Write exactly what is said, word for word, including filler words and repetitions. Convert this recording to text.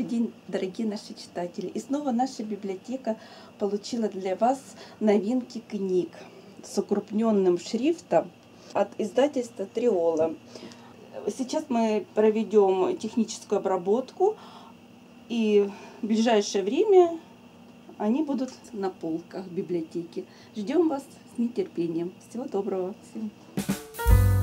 день, дорогие наши читатели! И снова наша библиотека получила для вас новинки книг с укрупненным шрифтом от издательства Триола. Сейчас мы проведем техническую обработку, и в ближайшее время они будут на полках библиотеки. Ждем вас с нетерпением. Всего доброго всем!